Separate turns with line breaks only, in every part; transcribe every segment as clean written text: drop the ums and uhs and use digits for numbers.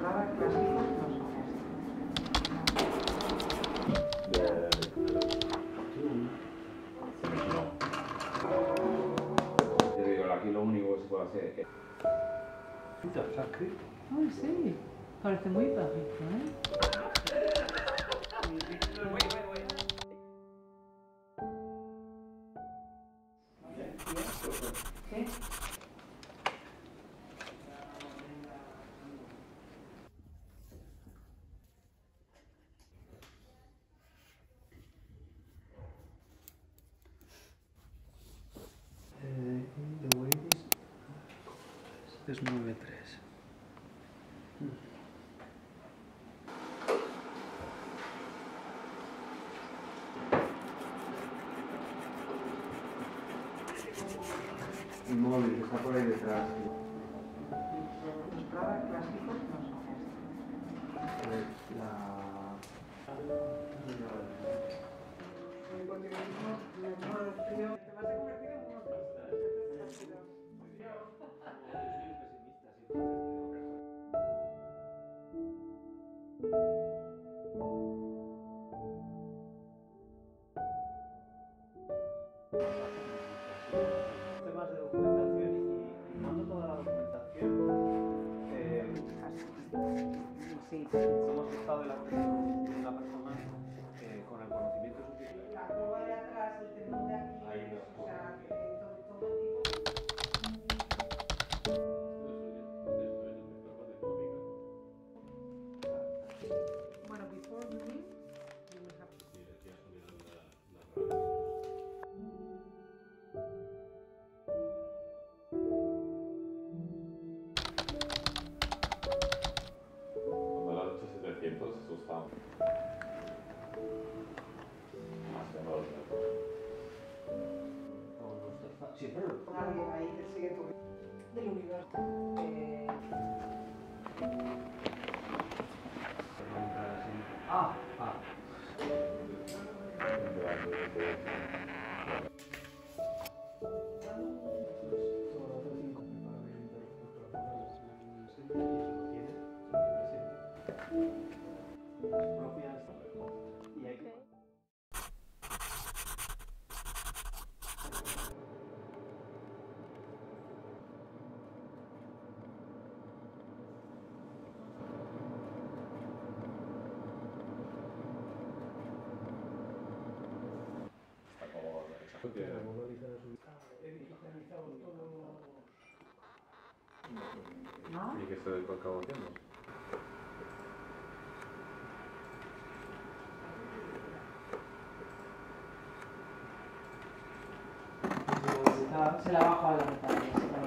entrada clásicos no son
Yo digo, aquí lo único que se puede hacer es...
Ay, sí, parece muy bajito, ¿eh? ¿Sí?
The weight es 9,3.
El móvil que está por ahí detrás.
Entrada clásicos no son
Temas de documentación y mando toda la documentación.
Sí.
Hemos estado delante de una persona con el conocimiento suficiente.
La curva de atrás, el tendón de aquí,
Ahí no.
o sea, todo tipo. Bueno, before moving, you will have to...
Cuando le has dicho 700, asustamos. Más de 2 metros.
Sí, pero...
Ahí te sigue tu... del universo. ¿No?
¿Y qué se acabó haciendo?
Se la bajo a la mitad.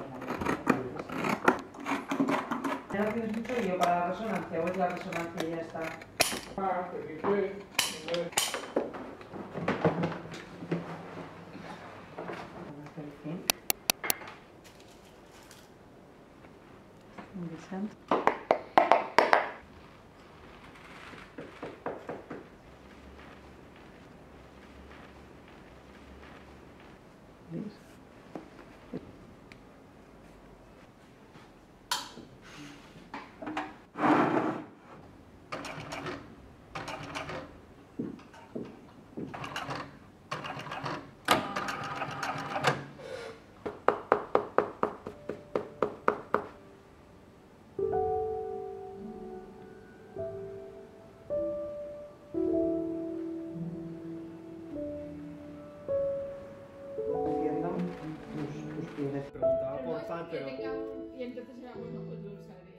Ya lo tienes mucho lío para la resonancia, o es la resonancia y ya está. Interesante.
Preguntaba por tal, pero...
Y entonces era bueno, pues lo usaré.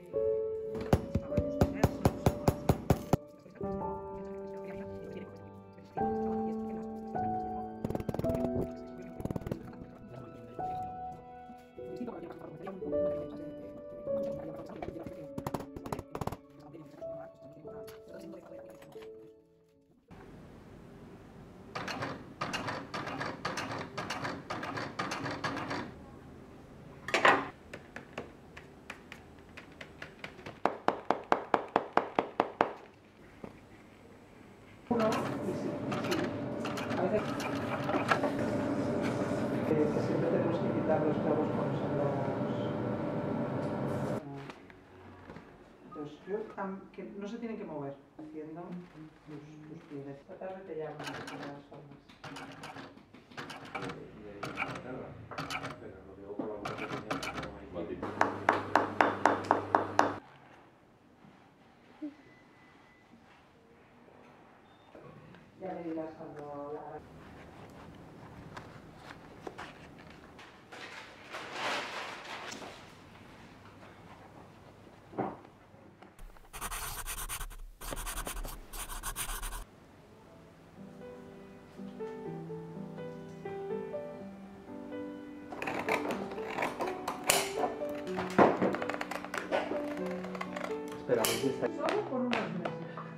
Uno, y sí. A veces que siempre tenemos que quitar los clavos cuando son los que no se tienen que mover haciendo tus pliegues. Esta tarde te llamo para las formas.
Pero lo digo por la boca que tenía, no hay
Maldito.
Ya me dirás cuando la hagas.
Espera, pues está.
Solo por unos meses.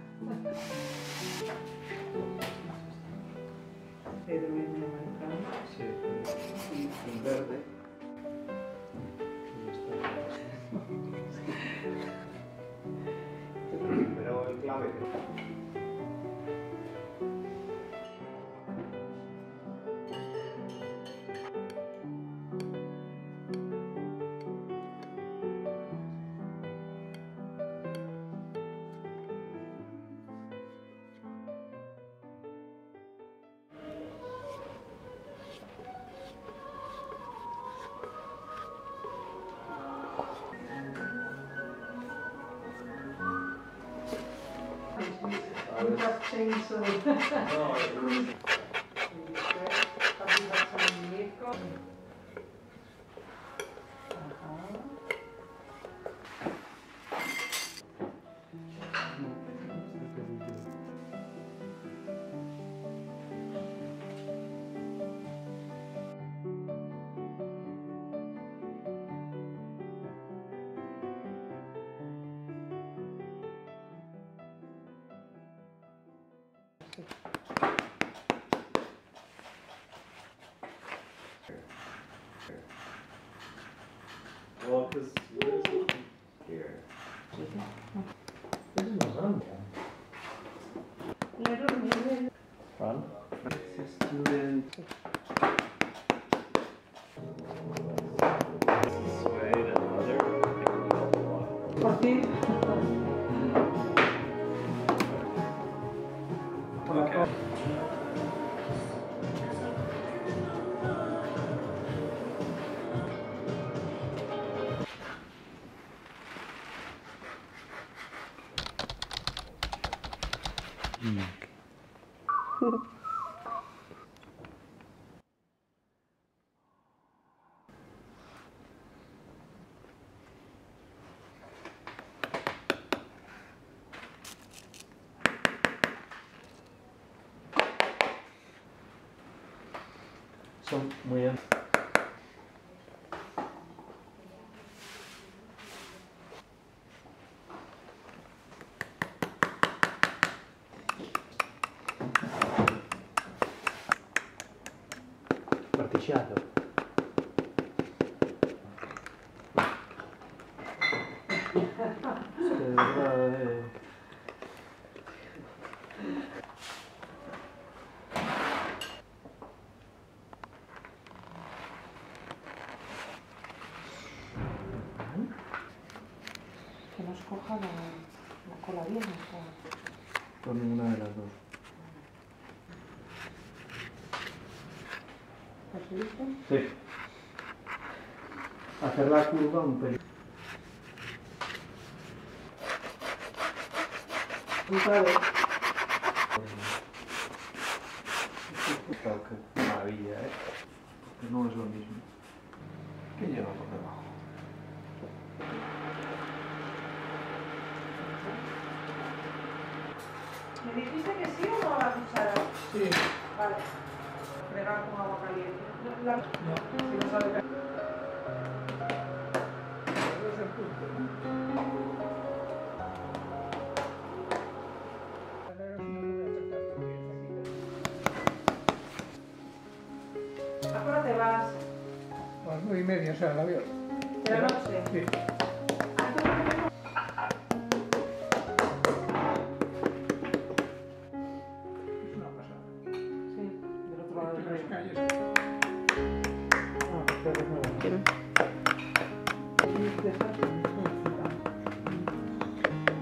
Pedro viene americano.
Sí, y en verde. Pero el clave.
You have changed so.
Well, because where is it?
Here.
This is not run. Run? It's a student. This way, then another.
Por ti.
Okay. Son muy particciato.
Que nos coja la cola bien, o sea.
Por ninguna de las dos.
¿Estás listo?
Sí. Hacer la curva un pelín.
Otra vez.
Qué maravilla, ¿eh? Que no es lo mismo. ¿Qué lleva por debajo?
¿Me dijiste que sí o no a la cuchara?
Sí,
Vale. Fregar con agua caliente.
no,
Si no sabe que...
es el punto.
¿A qué hora te vas?
A las 9:30, o sea, el avión.
¿De la noche?
Sí. Es una pasada.
Sí, del otro lado del
Las
río.
calles.
Y después,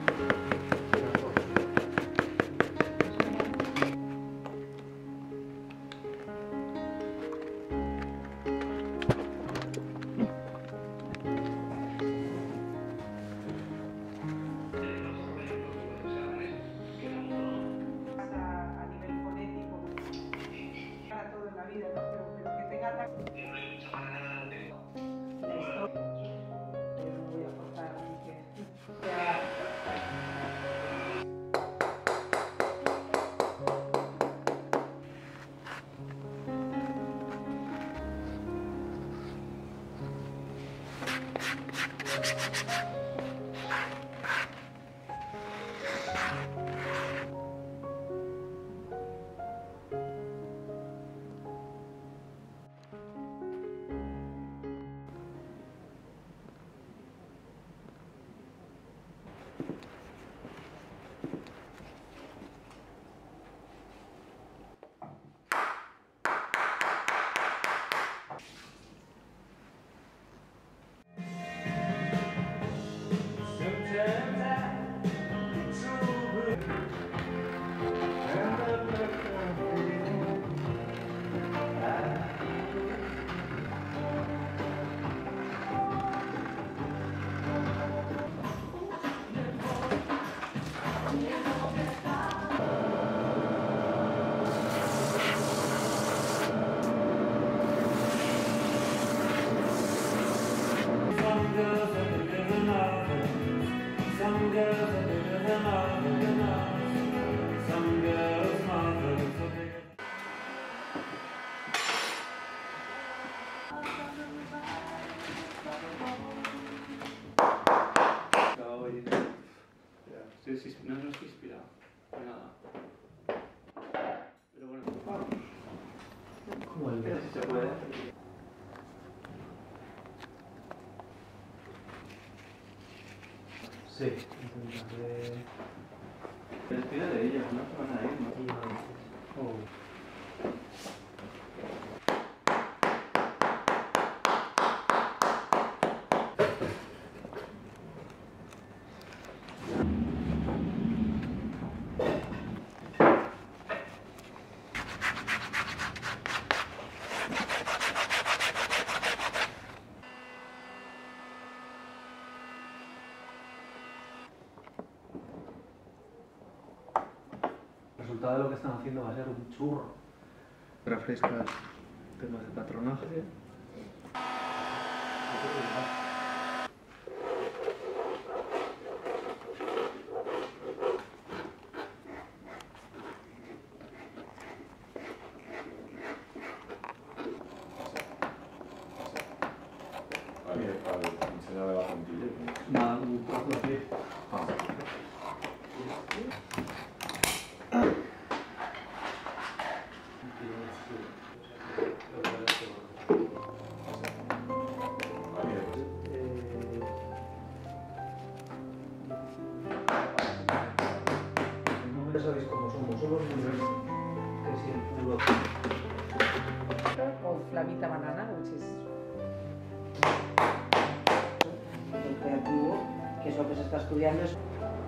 No estoy inspirado, nada. Pero bueno,
Como el
pero si se puede.
Sí, intentaré...
Se despide de ellos, no se van a ir, ¿no?
Oh.
El resultado de lo que están haciendo va a ser un churro. Refrescas temas de patronaje.
Al enseñar de la puntilla.
Nada, un trozo de pie.
Ya sabéis cómo somos muy rectos. Que si el culo...
Or flavita banana, which is el creativo, que es lo que se está estudiando. Es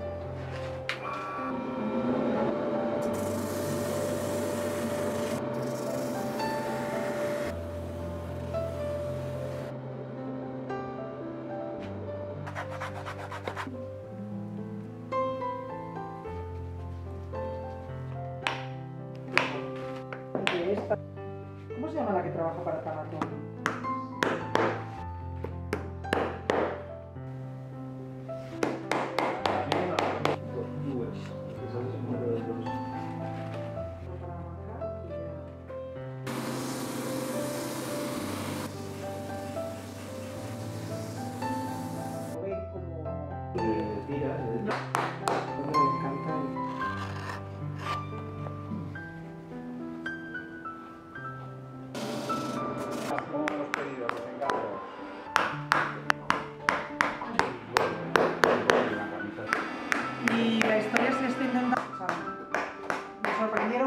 ¿cómo se llama la que trabaja para Tanatón? Y la historia se está intentando. O sea, me sorprendieron.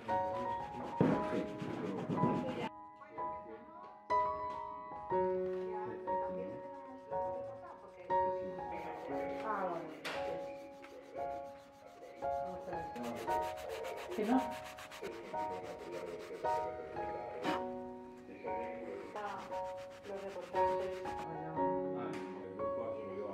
¿Que no?
El grupo ha subido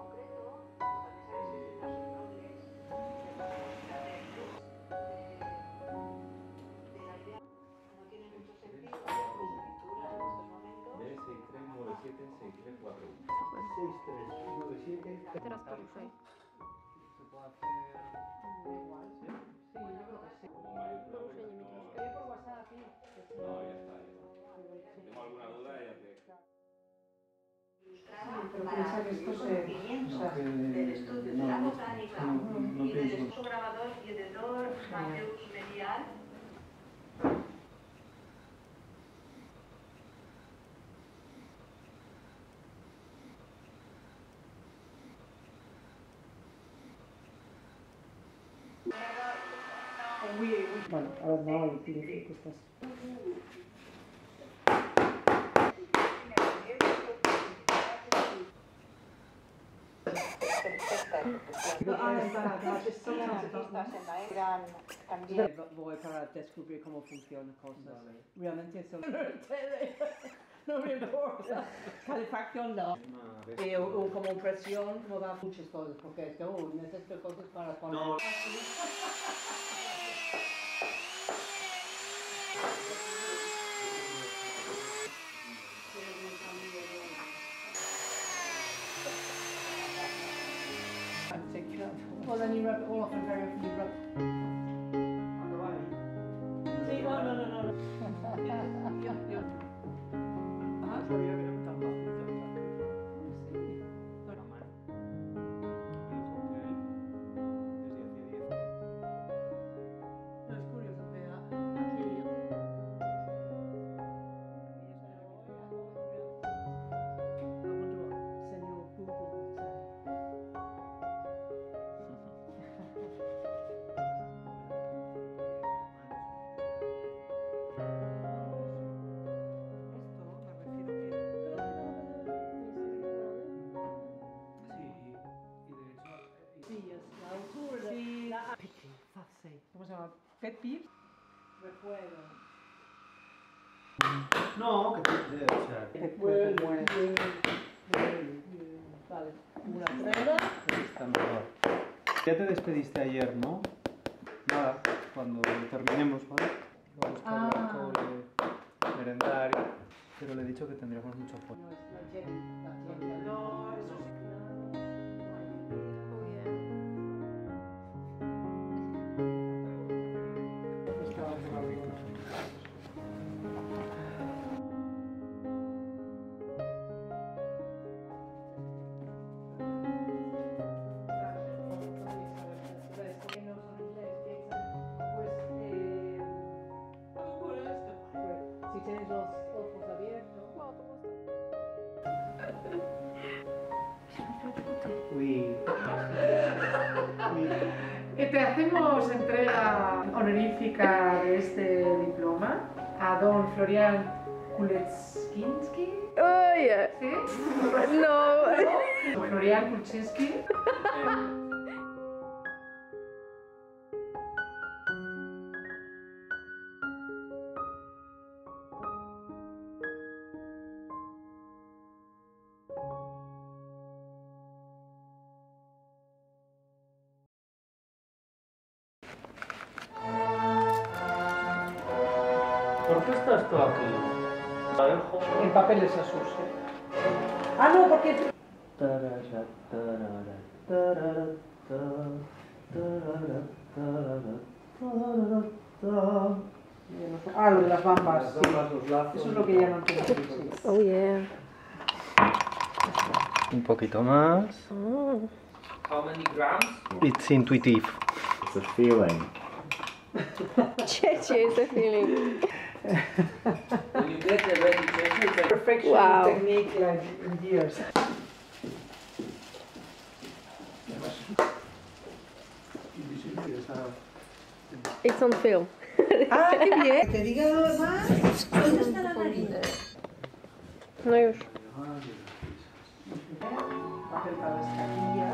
Pero piensa que esto se... O sea,
del estudio de la botánica y del
pienso.
grabador y editor Catuxa medial.
Bueno, ahora no, el tío que estás... Voy para descubrir cómo funcionan cosas.
Vale.
Realmente eso no me importa. Calefacción no. Como presión, como da muchas cosas, porque es que necesito cosas para poner.
No.
Well, then you rub it all off and very often you rub. Sí, no. No, es curioso, pero aquí... Señor Google would say. ¿Cómo se llama? Pet peeve. Recuerdo.
No, que te... O sea,
Recuerdo. Vale. Una prueba.
está mejor. Ya te despediste ayer, ¿no? Nada, cuando terminemos, ¿vale? Vamos a buscar alcohol, merendar, pero le he dicho que tendríamos mucho apoyo.
No, es la Jenny. No, eso sí. Si tienes los ojos abiertos.
Uy.
Te hacemos entrega honorífica de este diploma a don Florian Kuleczynski.
Oh, yeah.
¿Sí?
No.
Florian Kuleczynski.
¿Por qué estás tú aquí? A ver, joder.
El papel es sucio. Ah, no, porque... Ah, lo de las bambas.
Las
Sí.
bambas, los lazos.
Eso es lo que llaman sí.
Oh, yeah.
Un poquito más.
Oh.
How many grams?
It's intuitive.
It's a feeling.
Cheche is a feeling.
When you get the ready pressure,
Perfection
Wow.
technique like in years.
It's on film.
Ah, qué bien. Que diga más. ¿Dónde está la nariz?
No już.
Papel para las carillas.